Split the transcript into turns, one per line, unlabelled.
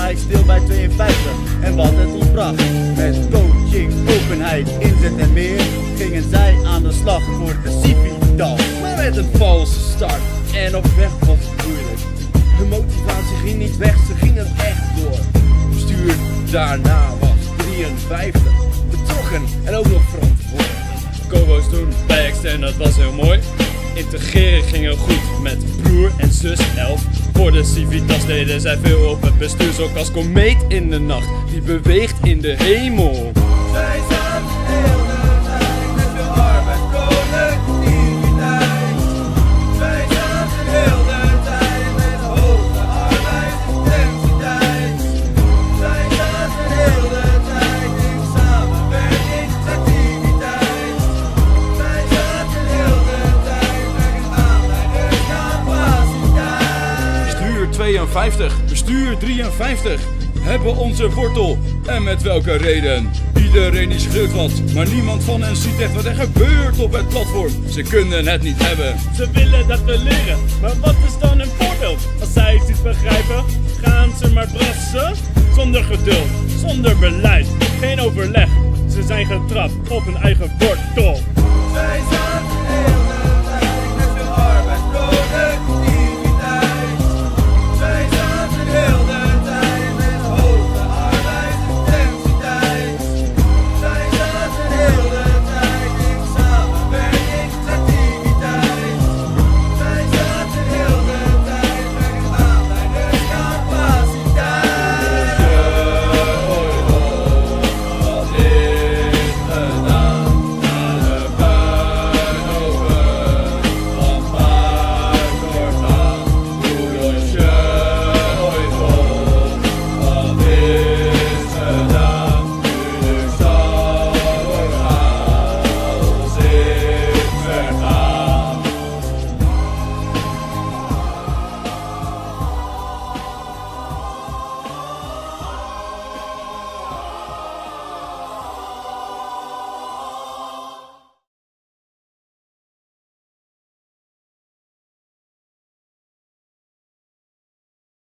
hij stil bij 52 en wat het ons bracht. Met coaching, openheid, inzet en meer gingen zij aan de slag voor de Civitas.
Maar met een valse start en op weg was het moeilijk. Hun motivatie ging niet weg, ze gingen echt door. Bestuur daarna was 53, betrokken en ook nog verantwoordelijk.
Kobo's toen bij Extern, dat was heel mooi. Integreren ging heel goed met broer en zus 11. Voor de Civitas deden zij veel op het bestuur, zo als komeet in de nacht, die beweegt in de hemel.
Zij zaten heel de tijd met veel arbeid, collectiviteit. Wij zaten heel de tijd met hoge arbeidsintensiteit. Zij zaten heel de tijd in samenwerking, activiteit. Wij zaten heel de tijd werkend aan bij de capaciteit.
Bestuur 52, bestuur 53 hebben onze wortel. En met welke reden? Iedereen die schreeuwt wat, maar niemand van hen ziet echt wat er gebeurt op het platform. Ze kunnen het niet hebben.
Ze willen dat we leren, maar wat is dan hun voordeel? Als zij iets niet begrijpen, gaan ze maar brassen. Zonder geduld, zonder beleid, geen overleg. Ze zijn getrapt op hun eigen wortel.